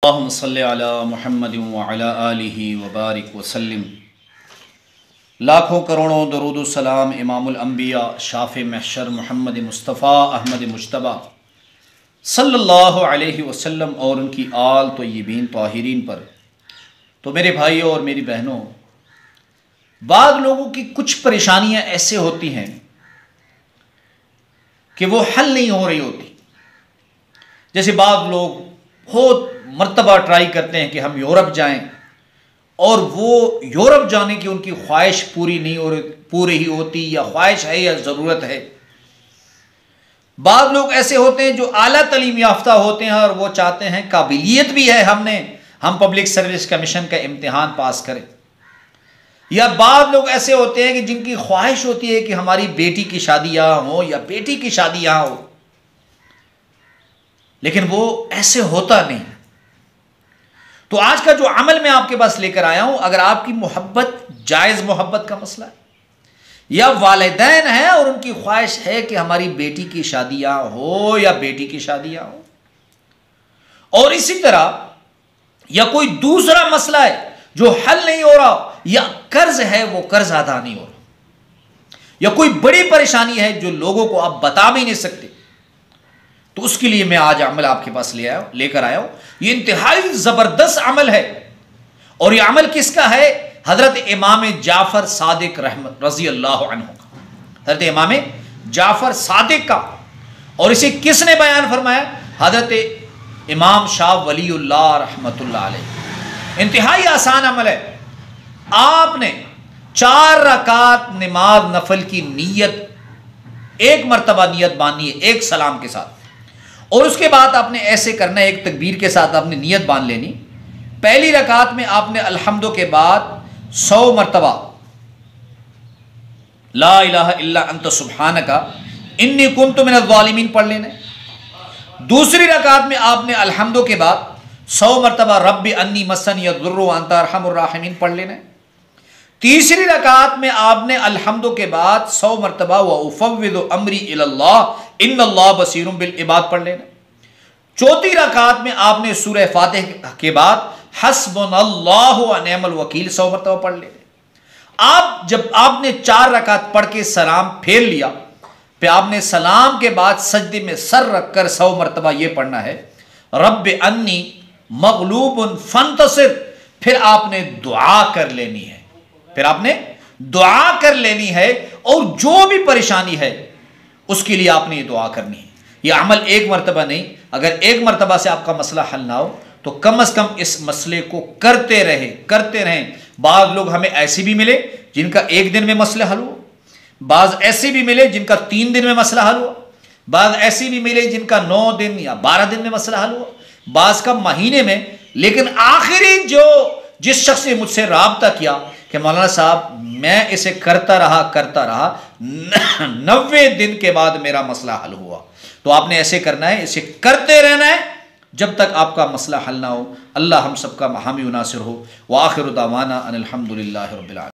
अल्लाहुम्मा सल्लि अला मुहम्मद व अला आलिहि व बारिक व सल्लिम। लाखों करोड़ों दरूद सलाम इमामुल अंबिया शाफ़े महशर मोहम्मद मुस्तफ़ा अहमद मुज्तबा सल्लल्लाहु अलैहि वसल्लम और उनकी आल तय्यबीन ताहिरीन पर। तो मेरे भाइयों और मेरी बहनों, बाद लोगों की कुछ परेशानियां ऐसे होती हैं कि वो हल नहीं हो रही होती। जैसे बाद लोग बहुत मर्तबा ट्राई करते हैं कि हम यूरोप जाएं, और वो यूरोप जाने की उनकी ख्वाहिश पूरी ही होती, या ख्वाहिश है या ज़रूरत है। बाद लोग ऐसे होते हैं जो आला तालीम याफ्ता होते हैं और वो चाहते हैं, काबिलियत भी है हम पब्लिक सर्विस कमीशन का इम्तिहान पास करें। या बाद लोग ऐसे होते हैं कि जिनकी ख्वाहिश होती है कि हमारी बेटी की शादी यहाँ हो या बेटी की शादी यहाँ हो, लेकिन वो ऐसे होता नहीं। तो आज का जो अमल मैं आपके पास लेकर आया हूं, अगर आपकी मोहब्बत जायज़ मोहब्बत का मसला है, या वालिदैन है और उनकी ख्वाहिश है कि हमारी बेटी की शादी यहाँ हो या बेटी की शादी यहाँ हो, और इसी तरह या कोई दूसरा मसला है जो हल नहीं हो रहा, या कर्ज है वो कर्ज अदा नहीं हो रहा, या कोई बड़ी परेशानी है जो लोगों को आप बता भी नहीं सकते, तो उसके लिए मैं आज अमल आपके पास लेकर आया हूं। ये इंतहाई जबरदस्त अमल है, और ये अमल किसका है? हजरत इमाम जाफर सादिक रहमत रजी अल्लाह अन्हु का, हजरत इमाम जाफर सादिक का। और इसे किसने बयान फरमाया? हजरत इमाम शाह वलीउल्लाह रहमतुल्लाह अलैह। इंतहाई आसान अमल है। आपने 4 रकात नमाज नफल की नीयत एक मरतबा नीयत बांधनी है, एक सलाम के साथ, और उसके बाद आपने ऐसे करना है, एक तकबीर के साथ आपने नीयत बांध लेनी। पहली रकात में आपने अल्हम्दु के बाद 100 मरतबा ला इलाहा इल्ला अंत सुब्हानका इन्नी कुन्तु मिनज़ ज़ालिमीन पढ़ लेना। दूसरी रकात में आपने अल्हम्दु के बाद 100 मरतबा रब्बी अन्नी मस्सनी यद्दुर्रु व अंता अरहमुर राहिमीन पढ़ लेना। तीसरी रकात में आपने अल्हम्दु के बाद 100 मरतबा व उफ़व्विदु अमरी इलल्लाह इन्नल्लाह बसीरुम बिल इबाद पढ़ लेना। चौथी रकात में आपने सूरह फातिहा के बाद हस्बुनल्लाहु व निअमल वकील 100 मरतबा पढ़ लेना। जब आपने 4 रकात पढ़ के सलाम फेर लिया, फिर आपने सलाम के बाद सजदे में सर रखकर 100 मरतबा यह पढ़ना है, रब्बि अन्नी मगलूबुन फंतसिर। फिर आपने दुआ कर लेनी है, और जो भी परेशानी है उसके लिए आपने ये दुआ करनी है। यह अमल एक मरतबा नहीं, अगर एक मरतबा से आपका मसला हल ना हो तो कम से कम इस मसले को करते रहें। बाज़ लोग हमें ऐसे भी मिले जिनका 1 दिन में मसला हल हुआ, बाज़ ऐसे भी मिले जिनका 3 दिन में मसला हल हुआ, बाज़ ऐसे भी मिले जिनका 9 दिन या 12 दिन में मसला हल हुआ, बाज़ का महीने में। लेकिन आखिरी जिस शख्स ने मुझसे राब्ता किया कि मौलाना साहब मैं इसे करता रहा 90 दिन के बाद मेरा मसला हल हुआ, तो आपने ऐसे करना है, इसे करते रहना है जब तक आपका मसला हल ना हो। अल्लाह हम सबका हामी नासिर हो। व आखिरु दावाना अनिल हम्दुलिल्लाहि रब्बिल आलमीन।